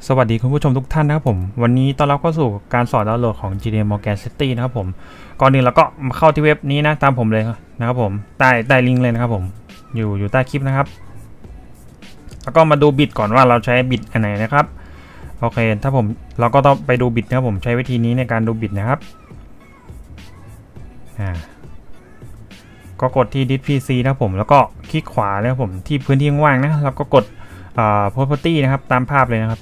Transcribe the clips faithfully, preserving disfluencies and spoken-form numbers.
สวัสดีคุณผู้ชมทุกท่านนะครับผมวันนี้ต้อนรับเข้าสู่การสอนดาวน์โหลดของ จี ที เอ Morgan City นะครับผมก่อนอื่นเราก็มาเข้าที่เว็บนี้นะตามผมเลยนะครับผมใต้ใต้ลิงก์เลยนะครับผมอยู่อยู่ใต้คลิปนะครับแล้วก็มาดูบิตก่อนว่าเราใช้บิตอันไหนนะครับโอเคถ้าผมเราก็ต้องไปดูบิตนะครับผมใช้วิธีนี้ในการดูบิตนะครับอ่าก็กดที่ Disk พี ซี นะครับผมแล้วก็คลิกขวาเลยครับผมที่พื้นที่ว่างๆนะแล้วก็กดอ่า property นะครับตามภาพเลยนะครับ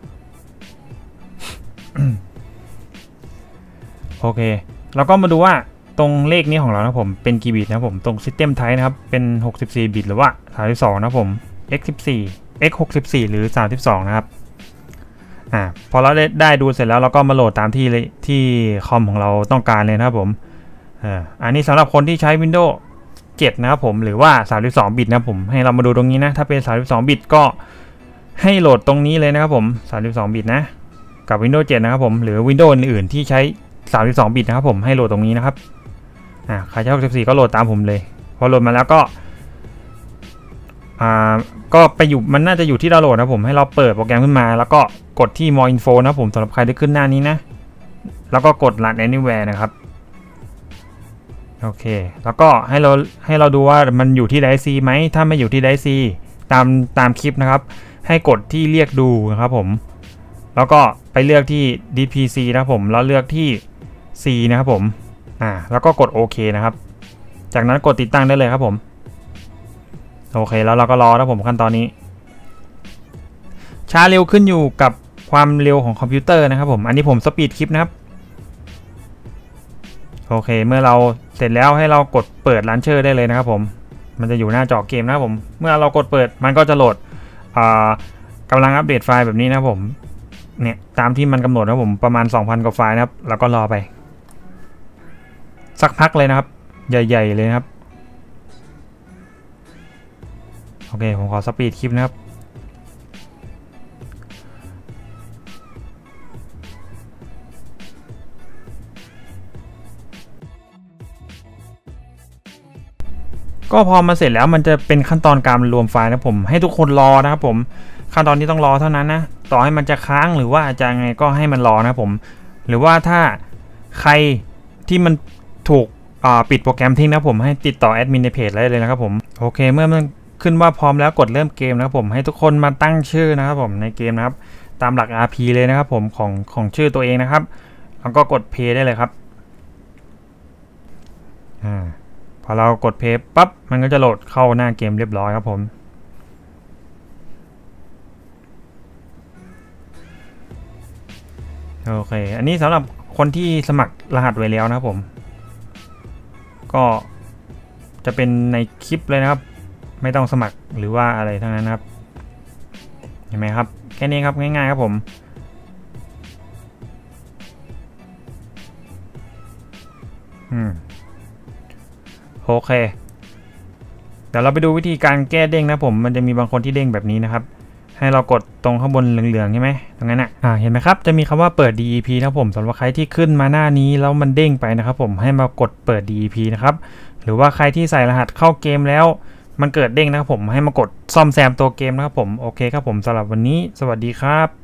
โอเคเราก็มาดูว่าตรงเลขนี้ของเรานะผมเป็นกี่บิตนะผมตรง System Type นะครับเป็นหกสิบสี่บิตหรือว่าสามสิบสองนะผม x สิบสี่ x หกสิบสี่หรือสามสิบสองนะครับอ่าพอเราได้ได้ดูเสร็จแล้วเราก็มาโหลดตามที่ที่คอมของเราต้องการเลยนะครับผมอ่าอันนี้สำหรับคนที่ใช้ Windows เจ็ดนะครับผมหรือว่าสามสิบสองบิตนะผมให้เรามาดูตรงนี้นะถ้าเป็นสามสิบสองบิตก็ให้โหลดตรงนี้เลยนะครับผมสามสิบสองบิตนะกับ Windows เจ็ดนะครับผมหรือ Windows อื่นๆที่ใช้สามสิบสองบิตนะครับผมให้โหลดตรงนี้นะครับอ่าใครใช้หกสิบสี่ก็โหลดตามผมเลยพอโหลดมาแล้วก็อ่าก็ไปอยู่มันน่าจะอยู่ที่ดาวน์โหลดนะผมให้เราเปิดโปรแกรมขึ้นมาแล้วก็กดที่ more info นะผมสำหรับใครที่ขึ้นหน้านี้นะแล้วก็กด run anywhere นะครับโอเคแล้วก็ให้เราให้เราดูว่ามันอยู่ที่ไดร์ซีไหมถ้าไม่อยู่ที่ไดร์ซีตามตามคลิปนะครับให้กดที่เรียกดูนะครับผมแล้วก็ไปเลือกที่ Disk พี ซี นะครับผมแล้วเลือกที่ C นะครับผมอ่าแล้วก็กดโอเคนะครับจากนั้นกดติดตั้งได้เลยครับผมโอเคแล้วเราก็รอนะผมขั้นตอนนี้ช้าเร็วขึ้นอยู่กับความเร็วของคอมพิวเตอร์นะครับผมอันนี้ผมสปีดคลิปนะครับโอเคเมื่อเราเสร็จแล้วให้เรากดเปิดลันเชอร์ได้เลยนะครับผมมันจะอยู่หน้าจอเกมนะครับผมเมื่อเรากดเปิดมันก็จะโหลดอ่ากำลังอัปเดตไฟล์แบบนี้นะครับผมเนี่ยตามที่มันกำหนดนะผมประมาณ สองพัน กว่าไฟล์นะครับแล้วก็รอไปสักพักเลยนะครับใหญ่ๆเลยนะครับโอเคผมขอสปีดคลิปนะครับก็พอมาเสร็จแล้วมันจะเป็นขั้นตอนการรวมไฟล์นะผมให้ทุกคนรอนะครับผมขั้นตอนนี้ต้องรอเท่านั้นนะต่อให้มันจะค้างหรือว่าจะไงก็ให้มันรอนะผมหรือว่าถ้าใครที่มันถูกปิดโปรแกรมทิ้งนะผมให้ติดต่อแอดมินในเพจได้เลยนะครับผมโอเคเมื่อมันขึ้นว่าพร้อมแล้วกดเริ่มเกมนะครับผมให้ทุกคนมาตั้งชื่อนะครับผมในเกมนะครับตามหลัก อาร์ พี เลยนะครับผมของของชื่อตัวเองนะครับแล้วก็กด Play ได้เลยครับอ่าพอเรากด Play ปั๊บมันก็จะโหลดเข้าหน้าเกมเรียบร้อยครับผมโอเคอันนี้สำหรับคนที่สมัครรหัสไว้แล้วนะครับผมก็จะเป็นในคลิปเลยนะครับไม่ต้องสมัครหรือว่าอะไรทั้งนั้นนะครับเห็นไหมครับแค่นี้ครับง่ายๆครับผมอืมโอเคเดี๋ยวเราไปดูวิธีการแก้เด้งนะผมมันจะมีบางคนที่เด้งแบบนี้นะครับให้เรากดตรงข้างบนเหลืองๆใช่ไหมตรงนั้นอ่ะอ่าเห็นไหมครับจะมีคำว่าเปิด ดี อี พี นะผมสำหรับใครที่ขึ้นมาหน้านี้แล้วมันเด้งไปนะครับผมให้มากดเปิด ดี อี พี นะครับหรือว่าใครที่ใส่รหัสเข้าเกมแล้วมันเกิดเด้งนะครับผมให้มากดซ่อมแซมตัวเกมนะครับผมโอเคครับผมสำหรับวันนี้สวัสดีครับ